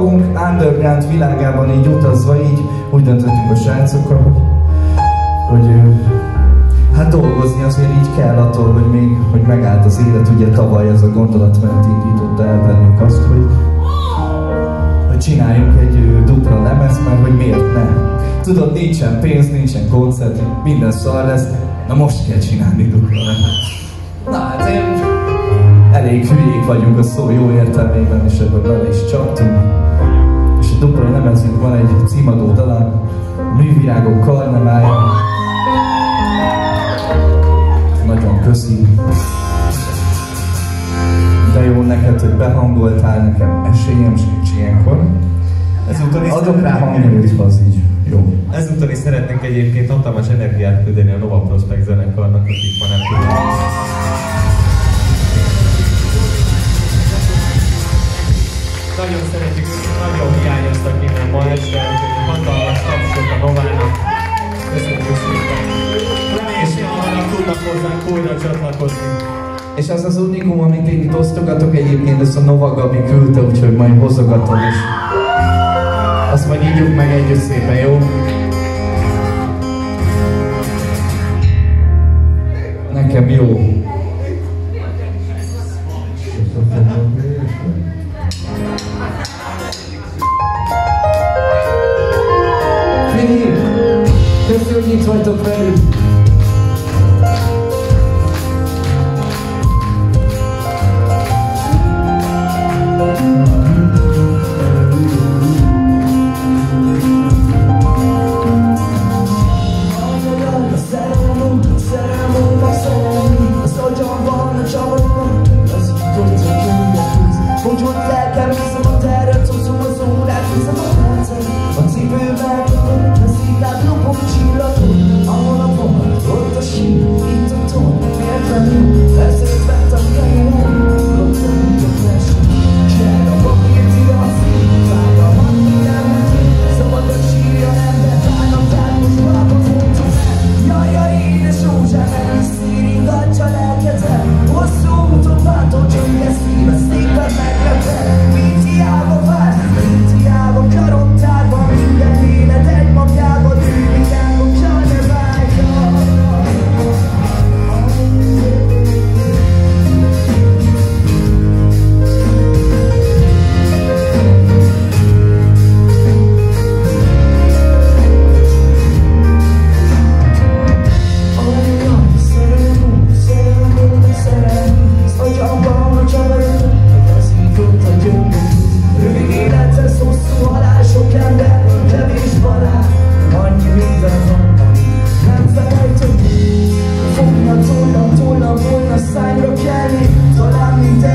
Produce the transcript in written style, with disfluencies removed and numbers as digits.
magunk underground világában így utazva, így úgy döntöttünk a srácokkal, hogy hát dolgozni azért így kell attól, hogy megállt az élet. Ugye tavaly ez a gondolatmenet indította el bennünk azt, hogy csináljunk egy dupla lemezt, mert hogy miért ne? Tudod, nincsen pénz, nincsen koncert, minden szar lesz, na most kell csinálni dupla lemezt. Na hát elég hülyék vagyunk a szó jó értelmében, és ebből bele is csaptunk. És a dupla lemezünk van egy címadó dala, Művirágok karneválja. Nagyon köszi. De jó neked, hogy behangoltál, nekem esélyem sincs ilyenkor. Adok rá hangerőt, az így jó. Ezúttal is szeretnénk egyébként hatalmas energiát küldeni a Nova Prospect zenekarnak, akik ma nem tudnak. Nagyon szeretjük, nagyon hiányoztak innen ma este, úgyhogy hatalmas tapsot a Novának. Köszönjük szépen. És ha tudnak hozzánk újra csatlakozni. És az az unikum, amit én itt osztogatok egyébként, ezt a Nova Gabi küldte, úgyhogy majd hozogatom is. Azt majd ígyuk meg együtt szépen, jó? Nekem jó. Filip! Köszi, hogy itt vagytok velünk! Fogna tollam volna szányra kelni, talán mint